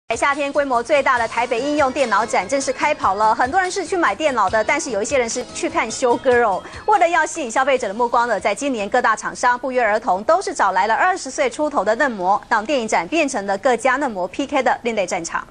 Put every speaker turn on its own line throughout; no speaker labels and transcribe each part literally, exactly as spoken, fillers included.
夏天规模最大的台北应用电脑展正式开跑了，很多人是去买电脑的，但是有一些人是去看修 girl。为了要吸引消费者的目光呢，在今年各大厂商不约而同都是找来了二十岁出头的嫩模，让电影展变成了各家嫩模 P K 的另类战场。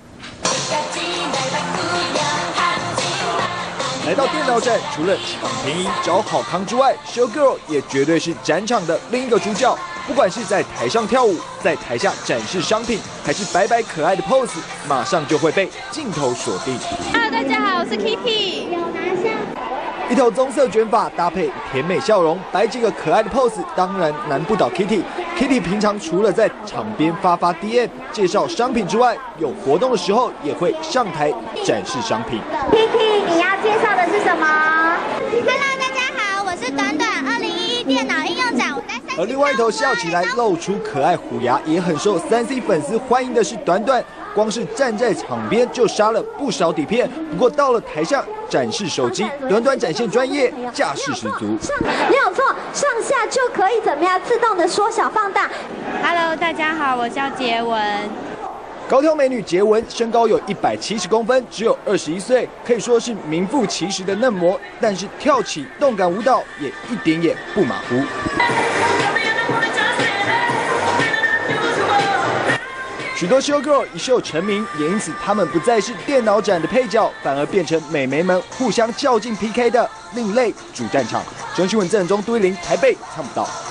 来到电脑展，除了抢便宜找好康之外 ，Show Girl 也绝对是展场的另一个主角。不管是在台上跳舞，在台下展示商品，还是摆摆可爱的 pose， 马上就会被镜头锁定。
Hello， 大家好，我是 Kitty。有拿下。
一头棕色卷发搭配甜美笑容，摆几个可爱的 pose， 当然难不倒 Kitty。Kitty 平常除了在场边发发 D M 介绍商品之外，有活动的时候也会上台展示商品。
Kitty， 你要介绍的是什么
？Hello， 大家好，我是短短二零一一电脑应用展，我在三。
而另外一头笑起来露出可爱虎牙，也很受三 C 粉丝欢迎的是短短。光是站在场边就杀了不少底片，不过到了台上展示手机，短短展现专业，架势十足。
没有错，上下就可以怎么样自动的缩小放大。
Hello， 大家好，我叫杰文。
高挑美女杰文，身高有一百七十公分，只有二十一岁，可以说是名副其实的嫩模。但是跳起动感舞蹈也一点也不马虎。许多 show girl 一秀成名，也因此他们不再是电脑展的配角，反而变成美眉们互相较劲 P K 的另类主战场。中新闻郑中杜一林台北参不到。